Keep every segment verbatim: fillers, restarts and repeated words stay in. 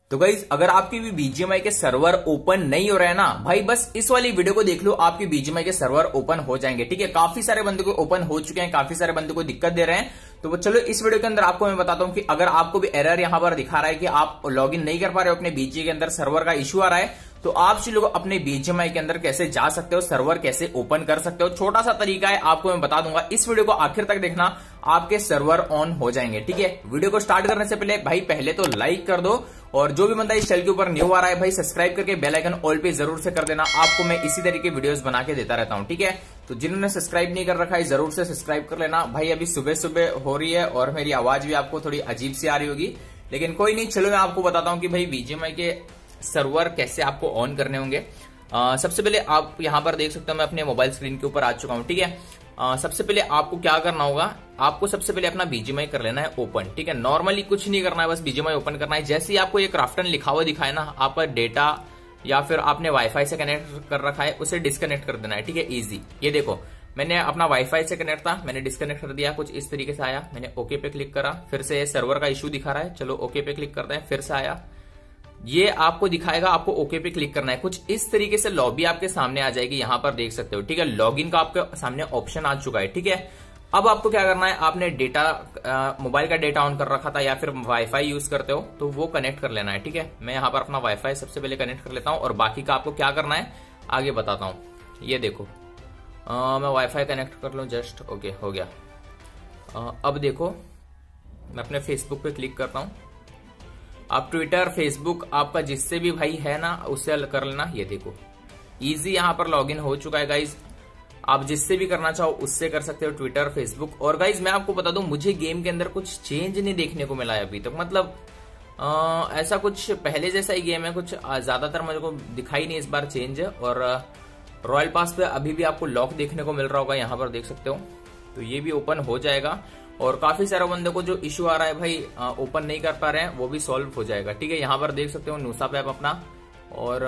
तो गाइज अगर आपकी भी बीजीएमआई के सर्वर ओपन नहीं हो रहे हैं ना भाई, बस इस वाली वीडियो को देख लो, आपकी बीजीएमआई के सर्वर ओपन हो जाएंगे। ठीक है, काफी सारे बंदों को ओपन हो चुके हैं, काफी सारे बंदों को दिक्कत दे रहे हैं। तो चलो इस वीडियो के अंदर आपको मैं बताता हूं कि अगर आपको भी एरर यहां पर दिखा रहा है कि आप लॉगिन नहीं कर पा रहे हो, अपने बीजीए के अंदर सर्वर का इश्यू आ रहा है, तो आप लोग अपने बीजीएमआई के अंदर कैसे जा सकते हो, सर्वर कैसे ओपन कर सकते हो। छोटा सा तरीका है, आपको मैं बता दूंगा। इस वीडियो को आखिर तक देखना, आपके सर्वर ऑन हो जाएंगे। ठीक है, वीडियो को स्टार्ट करने से पहले भाई पहले तो लाइक कर दो, और जो भी बंदा इस चैनल के ऊपर न्यू आ रहा है भाई सब्सक्राइब करके बेल आइकन ऑल पे जरूर से कर देना। आपको मैं इसी तरीके वीडियोस बना के देता रहता हूं। ठीक है, तो जिन्होंने सब्सक्राइब नहीं कर रखा है जरूर से सब्सक्राइब कर लेना। भाई अभी सुबह सुबह हो रही है और मेरी आवाज भी आपको थोड़ी अजीब सी आ रही होगी, लेकिन कोई नहीं, चलो मैं आपको बताता हूं कि भाई बीजीएमआई के सर्वर कैसे आपको ऑन करने होंगे। आ, सबसे पहले आप यहां पर देख सकते हो, मैं अपने मोबाइल स्क्रीन के ऊपर आ चुका हूं। ठीक है, आ, सबसे पहले आपको क्या करना होगा, आपको सबसे पहले अपना बीजीएमआई कर लेना है ओपन। ठीक है, नॉर्मली कुछ नहीं करना है, बस बीजीएमआई ओपन करना है। जैसे ही आपको ये क्राफ्टन लिखा हुआ दिखाए ना, आपका डेटा या फिर आपने वाईफाई से कनेक्ट कर रखा है उसे डिस्कनेक्ट कर देना है। ठीक है, इजी। ये देखो मैंने अपना वाईफाई से कनेक्ट था, मैंने डिस्कनेक्ट कर दिया, कुछ इस तरीके से आया। मैंने ओके पे क्लिक करा, फिर से सर्वर का इश्यू दिखा रहा है, चलो ओके पे क्लिक करते हैं, फिर से आया। ये आपको दिखाएगा, आपको ओके पे क्लिक करना है। कुछ इस तरीके से लॉबी आपके सामने आ जाएगी, यहां पर देख सकते हो। ठीक है, लॉगिन का आपके सामने ऑप्शन आ चुका है। ठीक है, अब आपको क्या करना है, आपने डेटा मोबाइल का डेटा ऑन कर रखा था या फिर वाईफाई यूज करते हो तो वो कनेक्ट कर लेना है। ठीक है, मैं यहां पर अपना वाईफाई सबसे पहले कनेक्ट कर लेता हूं और बाकी का आपको क्या करना है आगे बताता हूं। ये देखो आ, मैं वाईफाई कनेक्ट कर लूं जस्ट, ओके हो गया। आ, अब देखो मैं अपने फेसबुक पे क्लिक करता हूं। आप ट्विटर फेसबुक आपका जिससे भी भाई है ना उससे कर लेना। ये देखो इजी यहां पर लॉगिन हो चुका है गाइज। आप जिससे भी करना चाहो उससे कर सकते हो, ट्विटर फेसबुक। और गाइज मैं आपको बता दूं, मुझे गेम के अंदर कुछ चेंज नहीं देखने को मिला है अभी तक। मतलब आ, ऐसा कुछ पहले जैसा ही गेम है, कुछ ज्यादातर मुझे को दिखाई नहीं इस बार चेंज। और रॉयल पास पे अभी भी आपको लॉक देखने को मिल रहा होगा, यहां पर देख सकते हो। तो ये भी ओपन हो जाएगा और काफी सारे बंदों को जो इश्यू आ रहा है भाई ओपन नहीं कर पा रहे हैं वो भी सॉल्व हो जाएगा। ठीक है, यहां पर देख सकते हो नूसा पैप अपना। और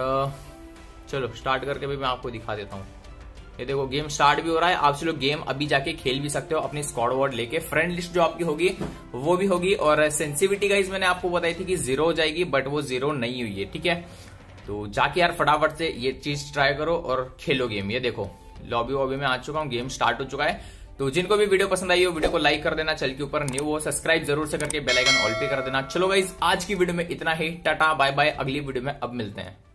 चलो स्टार्ट करके भी मैं आपको दिखा देता हूं। ये देखो गेम स्टार्ट भी हो रहा है। आप लोग गेम अभी जाके खेल भी सकते हो अपनी स्क्वाड वर्ड लेके। फ्रेंड लिस्ट जो आपकी होगी वो भी होगी। और सेंसिटिविटी गाइस मैंने आपको बताई थी कि जीरो हो जाएगी, बट वो जीरो नहीं हुई है। ठीक है, तो जाके यार फटाफट से ये चीज ट्राई करो और खेलो गेम। ये देखो लॉबी वॉबी में आ चुका हूँ, गेम स्टार्ट हो चुका है। तो जिनको भी वीडियो पसंद आई हो वीडियो को लाइक कर देना, चैनल के ऊपर न्यू हो सब्सक्राइब जरूर से करके बेल आइकन ऑल पे कर देना। चलो गाइस आज की वीडियो में इतना ही, टाटा बाय बाय, अगली वीडियो में अब मिलते हैं।